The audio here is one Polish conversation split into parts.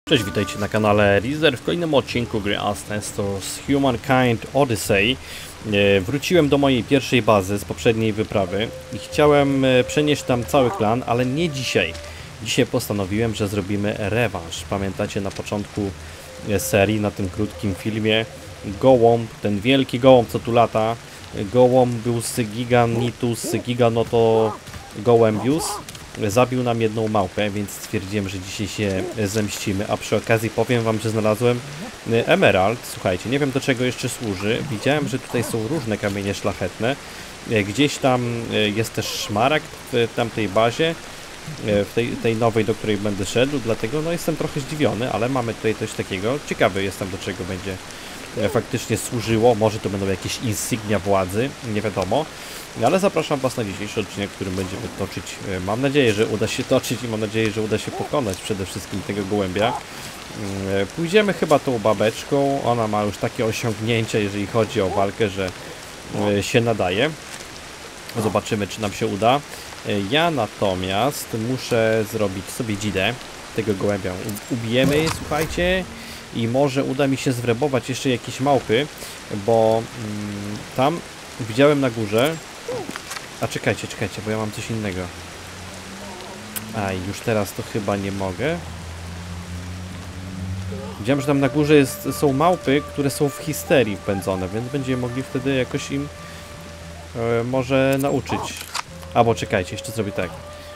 Cześć, witajcie na kanale Rizer w kolejnym odcinku gry Asbestos Humankind Odyssey. Wróciłem do mojej pierwszej bazy z poprzedniej wyprawy i chciałem przenieść tam cały klan, ale nie dzisiaj. Dzisiaj postanowiłem, że zrobimy rewanż. Pamiętacie, na początku serii, na tym krótkim filmie, gołąb, ten wielki gołąb, co tu lata, gołąbius giganoto gołębius, zabił nam jedną małpę, więc stwierdziłem, że dzisiaj się zemścimy, a przy okazji powiem wam, że znalazłem emerald. Słuchajcie, nie wiem do czego jeszcze służy. Widziałem, że tutaj są różne kamienie szlachetne. Gdzieś tam jest też szmaragd w tamtej bazie, w tej nowej, do której będę szedł, dlatego no jestem trochę zdziwiony, ale mamy tutaj coś takiego. Ciekawy jestem, do czego będzie faktycznie służyło. Może to będą jakieś insygnia władzy, nie wiadomo. Ale zapraszam was na dzisiejszy odcinek, w którym będziemy toczyć. Mam nadzieję, że uda się toczyć i mam nadzieję, że uda się pokonać przede wszystkim tego gołębia. Pójdziemy chyba tą babeczką. Ona ma już takie osiągnięcia, jeżeli chodzi o walkę, że się nadaje. Zobaczymy, czy nam się uda. Ja natomiast muszę zrobić sobie dzidę tego gołębia. Ubijemy, słuchajcie. I może uda mi się zwrebować jeszcze jakieś małpy, bo tam widziałem na górze. A czekajcie, bo ja mam coś innego. Aj, już teraz to chyba nie mogę. Widziałem, że tam na górze są małpy, które są w histerii wpędzone, więc będziemy mogli wtedy jakoś im może nauczyć. Albo czekajcie, jeszcze zrobię tak.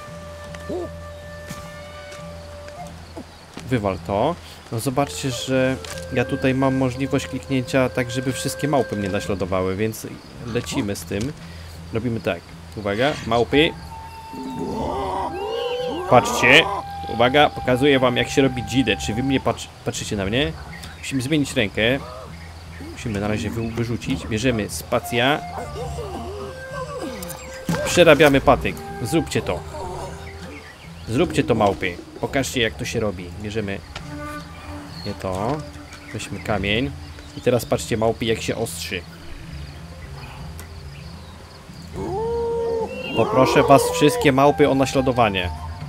Wywal to. No zobaczcie, że ja tutaj mam możliwość kliknięcia tak, żeby wszystkie małpy mnie naśladowały, więc lecimy z tym. Robimy tak. Uwaga, małpy. Patrzcie. Uwaga, pokazuję wam, jak się robi dzidę. Czy wy mnie patrzycie na mnie? Musimy zmienić rękę. Musimy na razie wyrzucić. Bierzemy spacja. Przerabiamy patyk. Zróbcie to. Zróbcie to, małpy. Pokażcie, jak to się robi. Bierzemy nie to. Weźmy kamień. I teraz patrzcie, małpy, jak się ostrzy. Poproszę was wszystkie małpy o naśladowanie.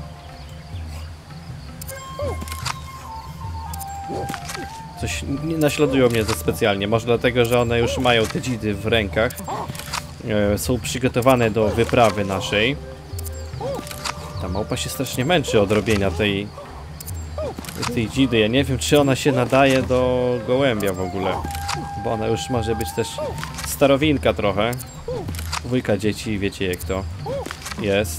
Coś nie naśladują mnie za specjalnie. Może dlatego, że one już mają te dzidy w rękach. Są przygotowane do wyprawy naszej. Ta małpa się strasznie męczy od robienia tej dzidy. Ja nie wiem, czy ona się nadaje do gołębia w ogóle. Bo ona już może być też starowinka trochę. Dwójka dzieci, wiecie jak to jest.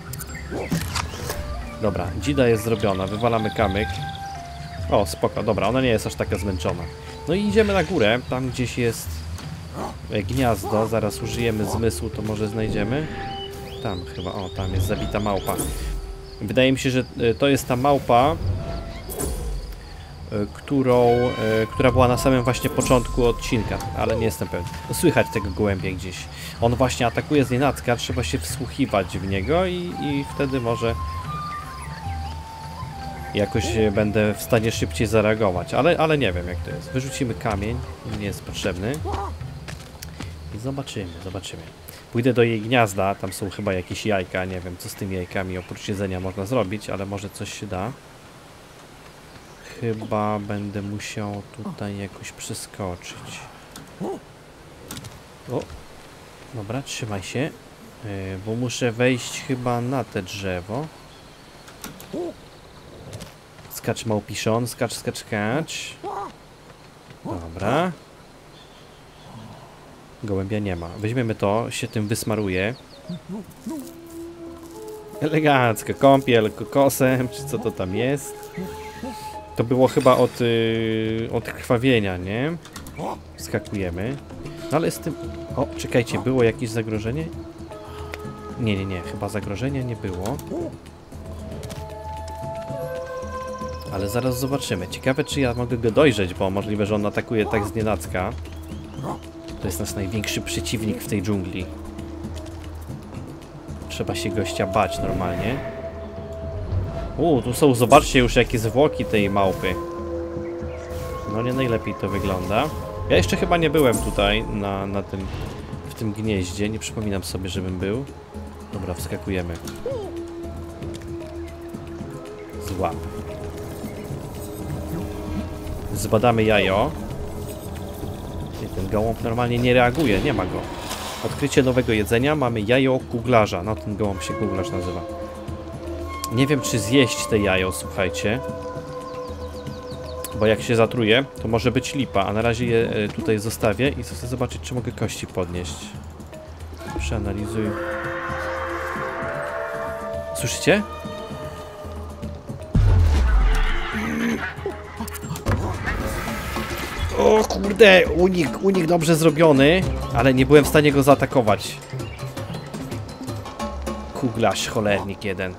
Dobra, dzida jest zrobiona. Wywalamy kamyk. O, spoko, dobra, ona nie jest aż taka zmęczona. No i idziemy na górę. Tam gdzieś jest gniazdo. Zaraz użyjemy zmysłu, to może znajdziemy. Tam chyba, o, tam jest zabita małpa. Wydaje mi się, że to jest ta małpa, która była na samym właśnie początku odcinka, ale nie jestem pewien. No, słychać tego gołębia gdzieś. On właśnie atakuje znienacka, trzeba się wsłuchiwać w niego i wtedy może jakoś będę w stanie szybciej zareagować, ale nie wiem jak to jest. Wyrzucimy kamień, nie jest potrzebny. I zobaczymy. Pójdę do jej gniazda, tam są chyba jakieś jajka, nie wiem co z tymi jajkami oprócz jedzenia można zrobić, ale może coś się da. Chyba będę musiał tutaj jakoś przeskoczyć. O! Dobra, trzymaj się. Bo muszę wejść chyba na te drzewo. Skacz, małpiszon, skacz. Dobra. Gołębia nie ma. Weźmiemy to, się tym wysmaruje. Elegancko, kąpiel kokosem, czy co to tam jest. To było chyba od krwawienia, nie? Skakujemy. No ale z tym... O, czekajcie, było jakieś zagrożenie? Nie, chyba zagrożenia nie było. Ale zaraz zobaczymy. Ciekawe, czy ja mogę go dojrzeć, bo możliwe, że on atakuje tak znienacka. To jest nasz największy przeciwnik w tej dżungli. Trzeba się gościa bać normalnie. Tu są, zobaczcie już jakie zwłoki tej małpy. No nie najlepiej to wygląda. Ja jeszcze chyba nie byłem tutaj w tym gnieździe. Nie przypominam sobie, żebym był. Dobra, wskakujemy. Złap. Zbadamy jajo. I ten gołąb normalnie nie reaguje, nie ma go. Odkrycie nowego jedzenia, mamy jajo kuglarza. No ten gołąb się kuglarz nazywa. Nie wiem, czy zjeść te jajo, słuchajcie. Bo jak się zatruje, to może być lipa. A na razie je tutaj zostawię i chcę zobaczyć, czy mogę kości podnieść. Przeanalizuj. Słyszycie? O kurde, unik dobrze zrobiony, ale nie byłem w stanie go zaatakować. Kuglarz, cholernik jeden.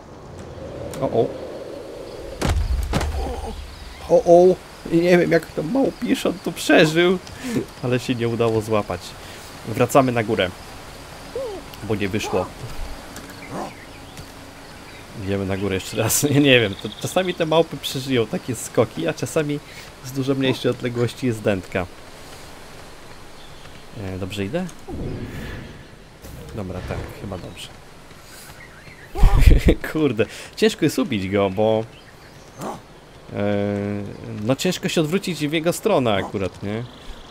O. Nie wiem, jak to małpisz, on to przeżył, ale się nie udało złapać. Wracamy na górę, bo nie wyszło. Idziemy na górę jeszcze raz. Nie wiem, to czasami te małpy przeżyją takie skoki, a czasami z dużo mniejszej odległości jest dętka. Dobrze idę? Dobra, tak, chyba dobrze. Kurde, ciężko jest ubić go, bo... no ciężko się odwrócić w jego stronę akurat, nie?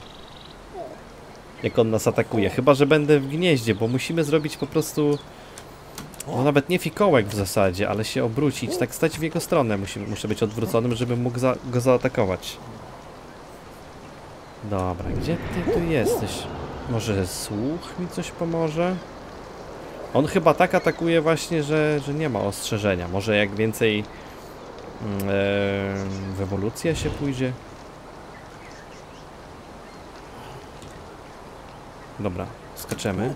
Jak on nas atakuje. Chyba że będę w gnieździe, bo musimy zrobić po prostu... No nawet nie fikołek w zasadzie, ale się obrócić, tak stać w jego stronę. Muszę być odwróconym, żebym mógł go zaatakować. Dobra, gdzie ty tu jesteś? Może słuch mi coś pomoże? On chyba tak atakuje właśnie, że nie ma ostrzeżenia. Może jak więcej w ewolucję się pójdzie? Dobra, skaczemy.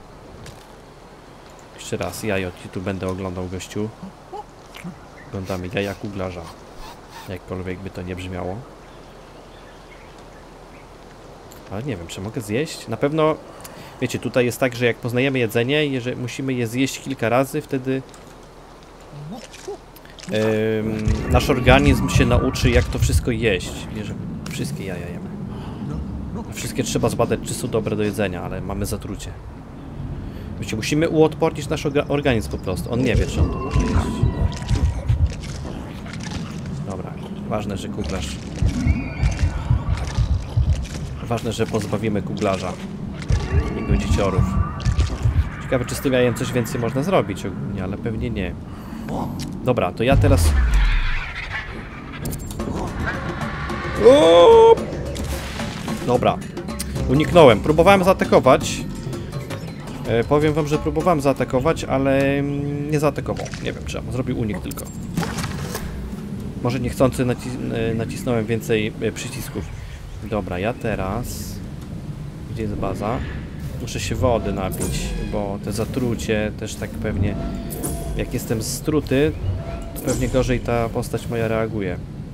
Jeszcze raz, jajo ci tu będę oglądał, gościu. Oglądamy jaja kuglarza. Jakkolwiek by to nie brzmiało. Ale nie wiem, czy mogę zjeść? Na pewno, wiecie, tutaj jest tak, że jak poznajemy jedzenie, jeżeli musimy je zjeść kilka razy, wtedy nasz organizm się nauczy, jak to wszystko jeść. Nie, że wszystkie jaja jemy. Wszystkie trzeba zbadać, czy są dobre do jedzenia, ale mamy zatrucie. Wiecie, musimy uodpornić nasz organizm po prostu. On nie wie, czy on to może jeść. Dobra, ważne, że kuglarz. Ważne, że pozbawimy kuglarza. Jego dzieciorów. Ciekawe, czy z tym jajem coś więcej można zrobić ogólnie, ale pewnie nie. Dobra, to ja teraz... O! Dobra. Uniknąłem. Próbowałem zaatakować. Powiem wam, że próbowałem zaatakować, ale nie zaatakował. Nie wiem czemu. Zrobił unik tylko. Może niechcący nacisnąłem więcej przycisków. Dobra, ja teraz... Gdzie jest baza? Muszę się wody napić, bo te zatrucie też tak pewnie... Jak jestem struty, to pewnie gorzej ta postać moja reaguje.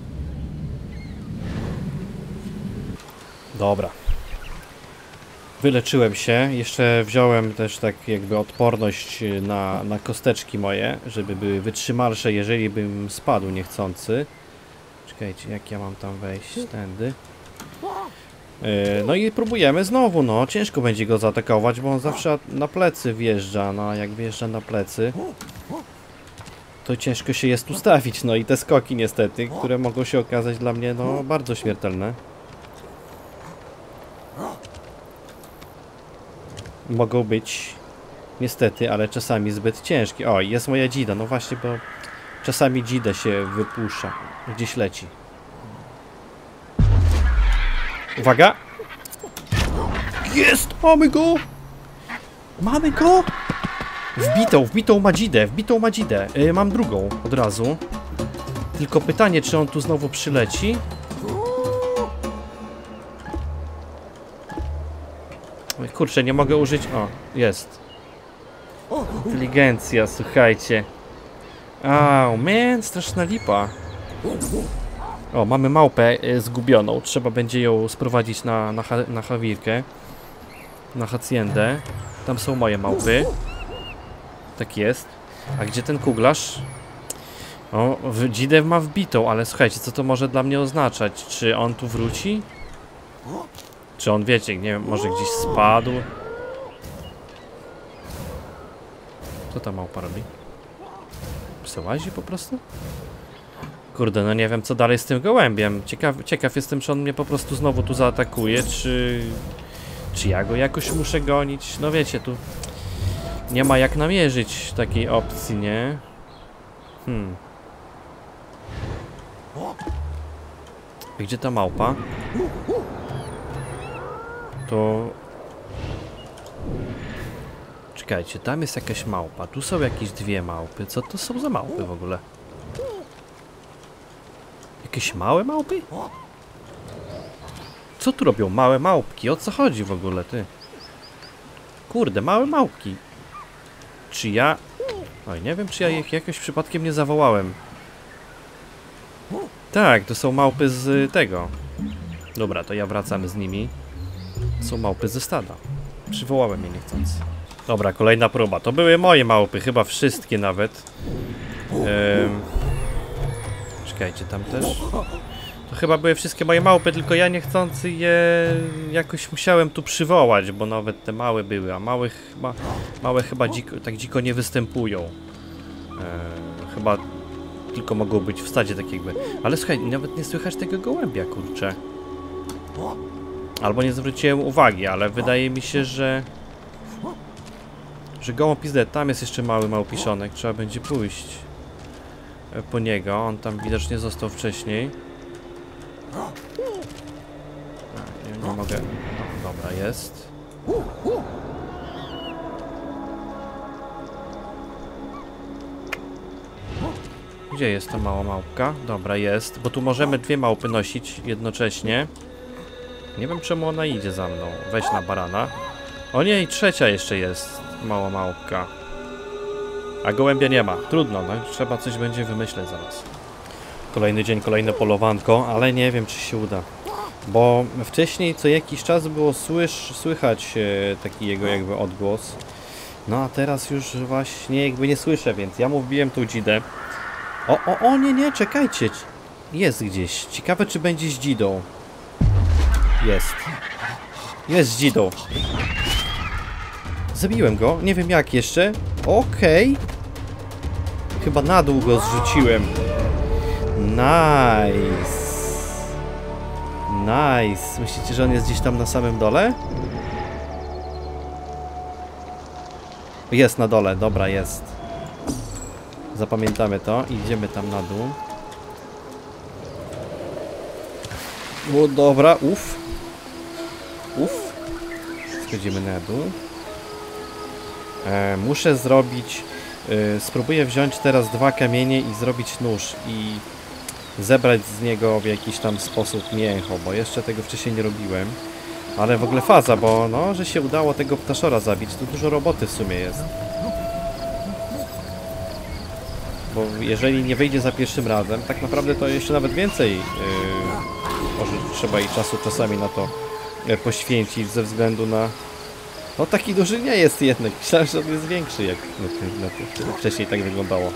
Dobra. Wyleczyłem się. Jeszcze wziąłem też tak jakby odporność na kosteczki moje, żeby były wytrzymalsze, jeżeli bym spadł niechcący. Czekajcie, jak ja mam tam wejść? Tędy. No i próbujemy znowu, no. Ciężko będzie go zaatakować, bo on zawsze na plecy wjeżdża. No, a jak wjeżdża na plecy, to ciężko się jest ustawić. No i te skoki niestety, które mogą się okazać dla mnie, no, bardzo śmiertelne. Mogą być niestety, ale czasami zbyt ciężkie. O, jest moja dzida, no właśnie, bo czasami dzidę się wypuszcza. Gdzieś leci. Uwaga! Jest! Mamy go! Mamy go! Wbitą ma dzidę. Mam drugą od razu. Tylko pytanie, czy on tu znowu przyleci? Kurczę, nie mogę użyć... O, jest. Inteligencja, słuchajcie. Au, man, straszna lipa. O, mamy małpę zgubioną. Trzeba będzie ją sprowadzić na hawirkę. Na hacjendę. Tam są moje małpy. Tak jest. A gdzie ten kuglarz? O, dzidę ma wbitą, ale słuchajcie, co to może dla mnie oznaczać? Czy on tu wróci? Czy on, wiecie, nie wiem, może gdzieś spadł? Co ta małpa robi? Przełazi po prostu? Kurde, no nie wiem co dalej z tym gołębiem. Ciekaw jestem, czy on mnie po prostu znowu tu zaatakuje, czy ja go jakoś muszę gonić. No wiecie, tu nie ma jak namierzyć takiej opcji, nie? Gdzie ta małpa? To... Czekajcie, tam jest jakaś małpa. Tu są jakieś dwie małpy. Co to są za małpy w ogóle? Jakieś małe małpy? Co tu robią małe małpki? O co chodzi w ogóle, ty? Kurde, małe małpki. Czy ja... Oj, nie wiem, czy ja ich jakoś przypadkiem nie zawołałem. Tak, to są małpy z tego. Dobra, to ja wracam z nimi. Są małpy ze stada. Przywołałem je niechcący. Dobra, kolejna próba. To były moje małpy, chyba wszystkie nawet. Czekajcie, tam też. To chyba były wszystkie moje małpy, tylko ja niechcący je jakoś musiałem tu przywołać, bo nawet te małe były, a małe chyba tak dziko nie występują. Chyba tylko mogą być w stadzie tak jakby. Ale słuchaj, nawet nie słychać tego gołębia, kurczę. Albo nie zwróciłem uwagi, ale wydaje mi się, że gołąb pizdę. Tam jest jeszcze mały małpiszonek, trzeba będzie pójść po niego, on tam widocznie został wcześniej. Nie mogę... No, dobra, jest. Gdzie jest ta mała małpka? Dobra, jest, bo tu możemy dwie małpy nosić jednocześnie. Nie wiem, czemu ona idzie za mną. Weź na barana. O nie, i trzecia jeszcze jest mała małpka. A gołębia nie ma. Trudno, no trzeba coś będzie wymyśleć zaraz. Kolejny dzień, kolejne polowanko, ale nie wiem, czy się uda. Bo wcześniej co jakiś czas było słychać taki jego jakby odgłos. No a teraz już właśnie jakby nie słyszę, więc ja mu wbiłem tą dzidę. O, nie, czekajcie. Jest gdzieś. Ciekawe, czy będzie z dzidą. Jest. Jest z dzidą. Zabiłem go, nie wiem jak jeszcze. Okej. Chyba na dół go zrzuciłem. Nice. Nice. Myślicie, że on jest gdzieś tam na samym dole? Jest na dole, dobra, jest. Zapamiętamy to. Idziemy tam na dół. O, dobra, uff. Schodzimy na dół. Muszę zrobić... spróbuję wziąć teraz dwa kamienie i zrobić nóż i zebrać z niego w jakiś tam sposób mięcho, bo jeszcze tego wcześniej nie robiłem. Ale w ogóle faza, bo no, że się udało tego ptaszora zabić, to dużo roboty w sumie jest. Bo jeżeli nie wyjdzie za pierwszym razem, tak naprawdę to jeszcze nawet więcej może trzeba i czasu czasami na to poświęcić ze względu na... No taki duży nie jest jednak. Myślałem, że on jest większy, jak wcześniej tak wyglądało.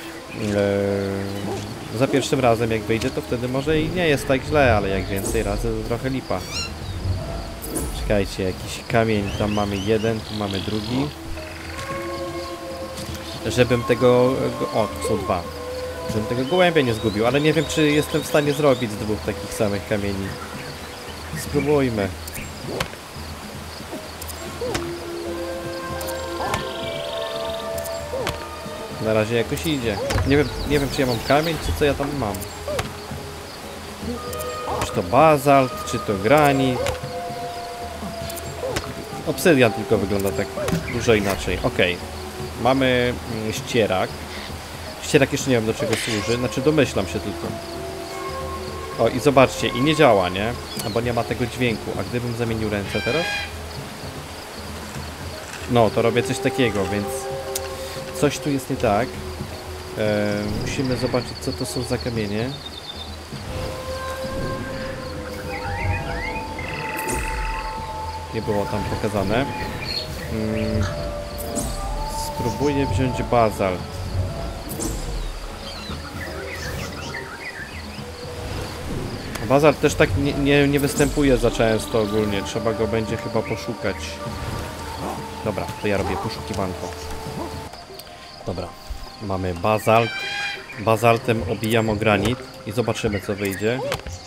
Za pierwszym razem jak wyjdzie, to wtedy może i nie jest tak źle, ale jak więcej razy to trochę lipa. Czekajcie, jakiś kamień, tam mamy jeden, tu mamy drugi. Żebym tego... O, tu są dwa. Żebym tego gołębia nie zgubił, ale nie wiem, czy jestem w stanie zrobić z dwóch takich samych kamieni. Spróbujmy. Na razie jakoś idzie. Nie wiem, czy ja mam kamień, czy co ja tam mam. Czy to bazalt, czy to granit. Obsydian tylko wygląda tak dużo inaczej. Okej. Mamy ścierak. Ścierak jeszcze nie wiem, do czego służy. Znaczy domyślam się tylko. O i zobaczcie, i nie działa, nie? Bo nie ma tego dźwięku. A gdybym zamienił ręce teraz? No, to robię coś takiego, więc... Coś tu jest nie tak. Musimy zobaczyć, co to są za kamienie. Nie było tam pokazane. Spróbuję wziąć bazalt. Bazalt też tak nie występuje za często ogólnie. Trzeba go będzie chyba poszukać. Dobra, to ja robię poszukiwanko. Dobra, mamy bazalt. Bazaltem obijam o granit. i zobaczymy, co wyjdzie.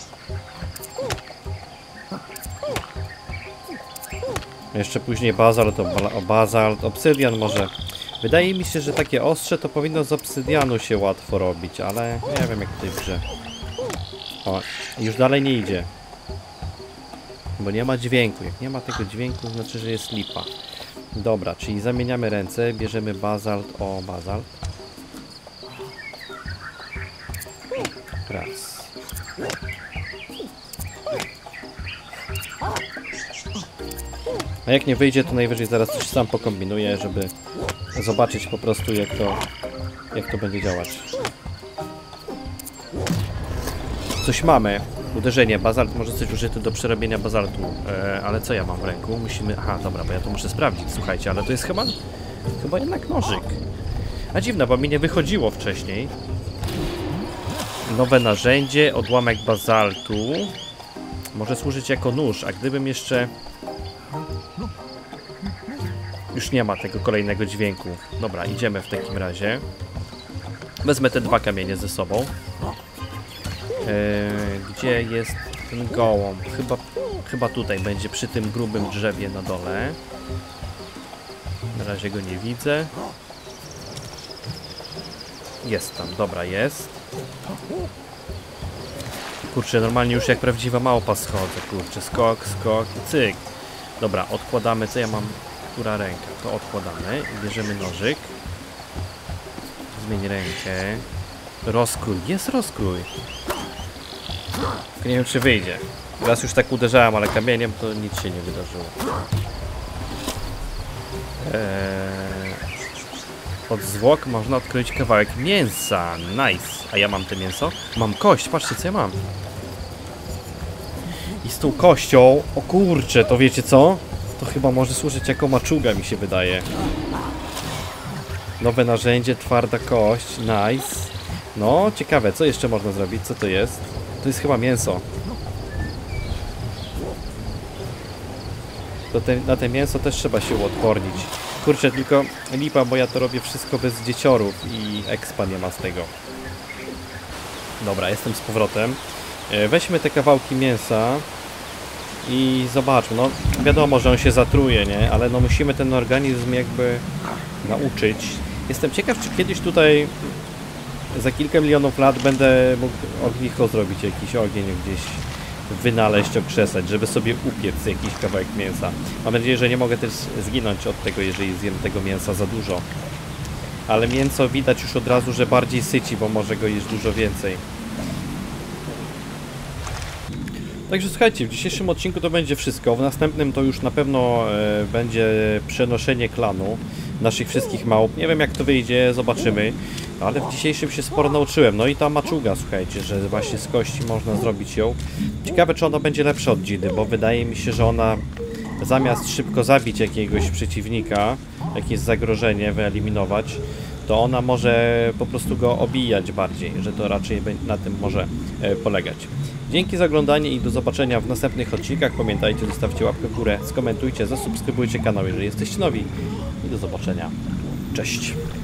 Jeszcze później bazalt, obsydian może. Wydaje mi się, że takie ostrze to powinno z obsydianu się łatwo robić, ale nie wiem jak w tej grze. O, już dalej nie idzie. Bo nie ma dźwięku. Jak nie ma tego dźwięku, to znaczy, że jest lipa. Dobra, czyli zamieniamy ręce, bierzemy bazalt, o bazalt. Raz. A jak nie wyjdzie, to najwyżej zaraz coś sam pokombinuję, żeby zobaczyć po prostu jak to będzie działać. Coś mamy. Uderzenie, bazalt może być użyty do przerobienia bazaltu, ale co ja mam w ręku? Musimy... Aha, dobra, bo ja to muszę sprawdzić, słuchajcie, ale to jest chyba jednak nożyk. A dziwne, bo mi nie wychodziło wcześniej. Nowe narzędzie, odłamek bazaltu. Może służyć jako nóż, a gdybym jeszcze... Już nie ma tego kolejnego dźwięku. Dobra, idziemy w takim razie. Wezmę te dwa kamienie ze sobą. Gdzie jest ten gołąb? Chyba tutaj będzie, przy tym grubym drzewie na dole. Na razie go nie widzę. Jest tam, dobra, jest. Kurczę, normalnie już jak prawdziwa małpa schodzę, kurczę, skok i cyk. Dobra, odkładamy, co ja mam, która ręka, to odkładamy i bierzemy nożyk. Zmień rękę. Rozkrój, jest rozkrój. Tylko nie wiem, czy wyjdzie. Raz już tak uderzałem, ale kamieniem to nic się nie wydarzyło. Od zwłok można odkryć kawałek mięsa. Nice. A ja mam to mięso? Mam kość, patrzcie co ja mam. I z tą kością, o kurczę, to wiecie co? To chyba może służyć jako maczuga, mi się wydaje. Nowe narzędzie, twarda kość, nice. No, ciekawe, co jeszcze można zrobić? Co to jest? To jest chyba mięso. Na te mięso też trzeba się uodpornić. Kurczę, tylko lipa, bo ja to robię wszystko bez dzieciorów i expa nie ma z tego. Dobra, jestem z powrotem. Weźmy te kawałki mięsa i zobaczmy. No, wiadomo, że on się zatruje, nie? Ale no musimy ten organizm jakby nauczyć. Jestem ciekaw, czy kiedyś tutaj za kilka milionów lat będę mógł ognisko zrobić, jakiś ogień gdzieś wynaleźć, okrzesać, żeby sobie upiec jakiś kawałek mięsa. Mam nadzieję, że nie mogę też zginąć od tego, jeżeli zjem tego mięsa za dużo. Ale mięso widać już od razu, że bardziej syci, bo może go jeść dużo więcej. Także słuchajcie, w dzisiejszym odcinku to będzie wszystko. W następnym to już na pewno będzie przenoszenie klanu naszych wszystkich małp. Nie wiem jak to wyjdzie, zobaczymy. Ale w dzisiejszym się sporo nauczyłem. No i ta maczuga, słuchajcie, że właśnie z kości można zrobić ją. Ciekawe, czy ona będzie lepsza od dzidy, bo wydaje mi się, że ona zamiast szybko zabić jakiegoś przeciwnika, jakieś zagrożenie wyeliminować, to ona może po prostu go obijać bardziej, że to raczej na tym może polegać. Dzięki za oglądanie i do zobaczenia w następnych odcinkach. Pamiętajcie, zostawcie łapkę w górę, skomentujcie, zasubskrybujcie kanał, jeżeli jesteście nowi i do zobaczenia. Cześć!